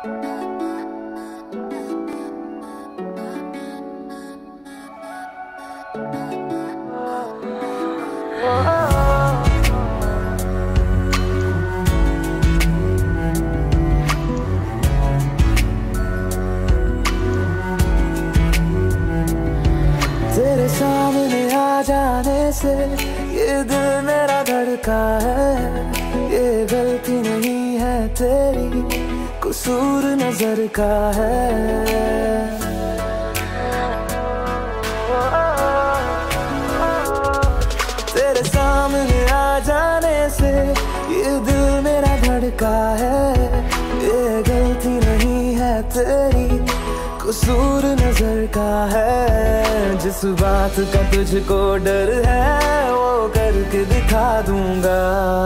तेरे सामने आ जाने से ये दिल मेरा धड़का है। ये गलती नहीं है तेरी, कसूर नजर का है। तेरे सामने आ जाने से ये दिल मेरा धड़का है। ये गलती नहीं है तेरी, कसूर नजर का है। जिस बात का तुझको डर है वो करके दिखा दूंगा।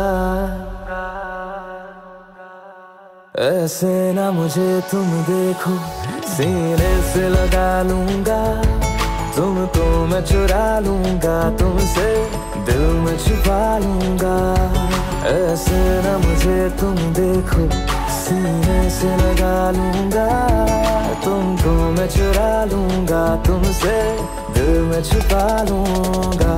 ऐसे ना मुझे तुम देखो, सीने से लगा लूंगा। तुमको मैं चुरा लूंगा, तुमसे दिल में छुपा लूंगा। ऐसे ना मुझे तुम देखो, सीने से लगा लूंगा। तुमको मैं चुरा लूंगा, तुमसे दिल में छुपा लूंगा।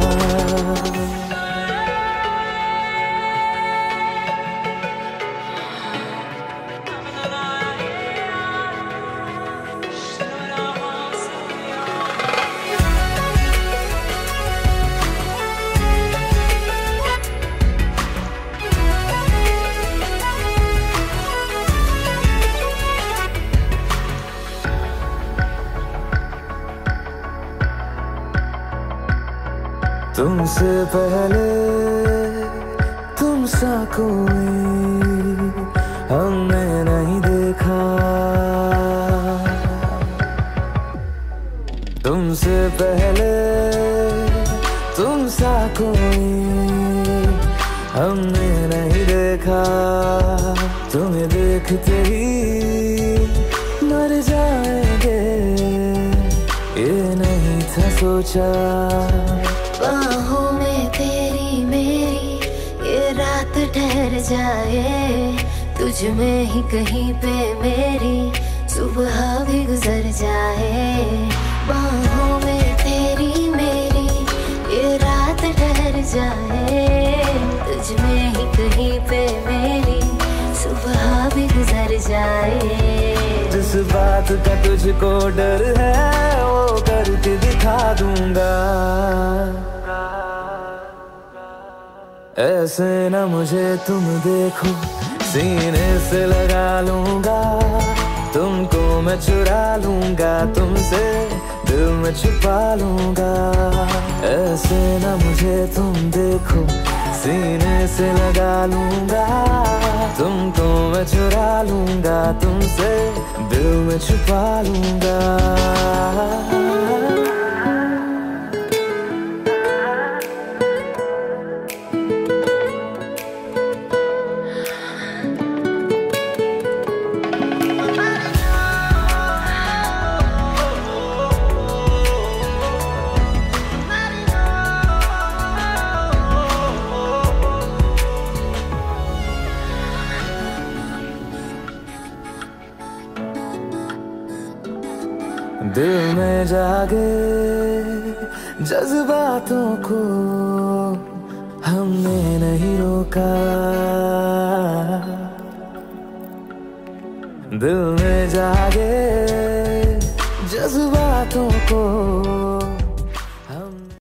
तुमसे पहले तुम सा कोई हमने नहीं देखा। तुमसे पहले तुम सा कोई हमने नहीं देखा। तुम्हें देखते ही मर जाएंगे, ये नहीं था सोचा। बाहों में तेरी मेरी ये रात ठहर जाए। तुझ में ही कहीं पे मेरी सुबह भी गुजर जाए। बाहों में तेरी मेरी ये रात ठहर जाए। तुझ में ही कहीं पे मेरी सुबह भी गुजर जाए। जिस बात का तुझको डर है वो करके दिखा दूंगा। ऐसे ना मुझे तुम देखो, सीने से लगा लूंगा। तुमको मैं चुरा लूंगा, तुमसे दिल में छुपा लूंगा। ऐसे ना मुझे तुम देखो, सीने से लगा लूंगा। तुमको मैं चुरा लूंगा, तुमसे दिल में छुपा लूंगा। दिल में जागे जज्बातों को हमने नहीं रोका। दिल में जागे जज्बातों को